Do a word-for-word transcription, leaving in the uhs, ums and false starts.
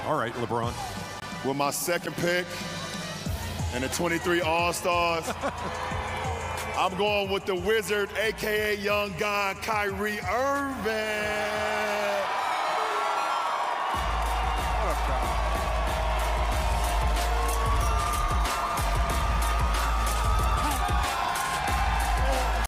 All right, LeBron. With my second pick and the twenty-three All-Stars, I'm going with the Wizard, a k a young God, Kyrie Irving.